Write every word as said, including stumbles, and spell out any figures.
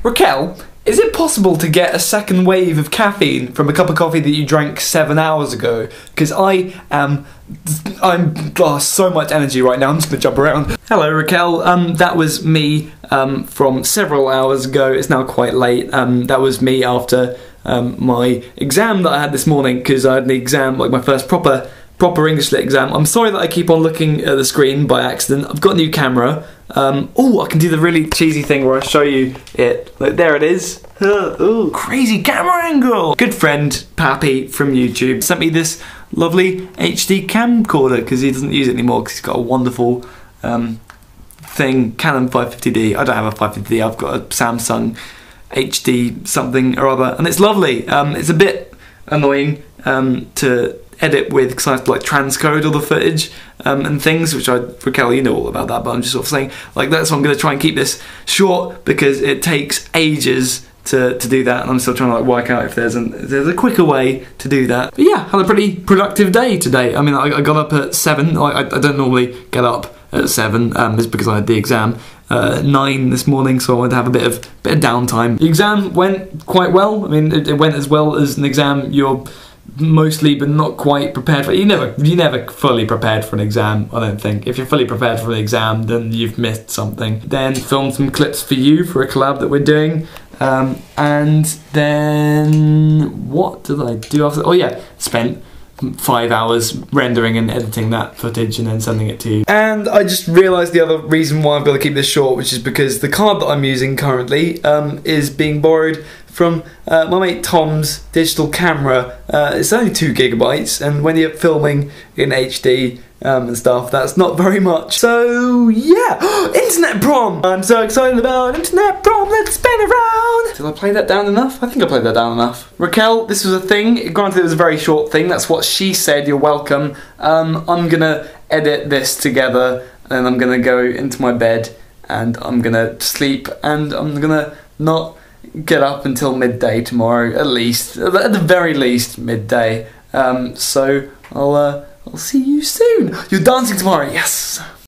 Raquel, is it possible to get a second wave of caffeine from a cup of coffee that you drank seven hours ago? Because I am, I'm oh, so much energy right now. I'm just gonna jump around. Hello, Raquel. Um, that was me um, from several hours ago. It's now quite late. Um, that was me after um, my exam that I had this morning, because I had the exam, like my first proper proper English Lit exam. I'm sorry that I keep on looking at the screen by accident. I've got a new camera. Um, oh, I can do the really cheesy thing where I show you it. Like, there it is. Ooh, crazy camera angle. Good friend Pappy from YouTube sent me this lovely H D camcorder because he doesn't use it anymore because he's got a wonderful um, thing, Canon five fifty D. I don't have a five fifty D. I've got a Samsung H D something or other, and it's lovely. Um, it's a bit annoying um, to edit with because I have to like transcode all the footage um, and things, which I, Raquel, you know all about that, but I'm just sort of saying like that's why I'm going to try and keep this short because it takes ages to, to do that, and I'm still trying to like work out if there's, an, if there's a quicker way to do that. But yeah, had a pretty productive day today. I mean, I, I got up at seven. I, I don't normally get up at seven, um, it's because I had the exam uh, nine this morning, so I wanted to have a bit of bit of downtime. The exam went quite well. I mean, it, it went as well as an exam you're mostly but not quite prepared for. You never you never fully prepared for an exam, I don't think. If you're fully prepared for an exam, then you've missed something. Then filmed some clips for you for a collab that we're doing, um, and then what did I do after? Oh yeah, spent five hours rendering and editing that footage and then sending it to you. And I just realised the other reason why I've got to keep this short, which is because the card that I'm using currently um, is being borrowed from uh, my mate Tom's digital camera. Uh, it's only two gigabytes, and when you're filming in H D um, and stuff, that's not very much. So yeah, internet prom! I'm so excited about internet prom. Let's spin around. Did I play that down enough? I think I played that down enough. Raquel, this was a thing. Granted, it was a very short thing. That's what she said. You're welcome. Um, I'm gonna edit this together, and then I'm gonna go into my bed, and I'm gonna sleep, and I'm gonna not get up until midday tomorrow, at least, at the very least midday. Um, so I'll uh, I'll see you soon. You're dancing tomorrow, yes.